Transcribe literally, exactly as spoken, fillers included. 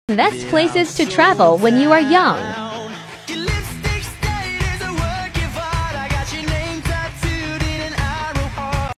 Best places to travel when you are young.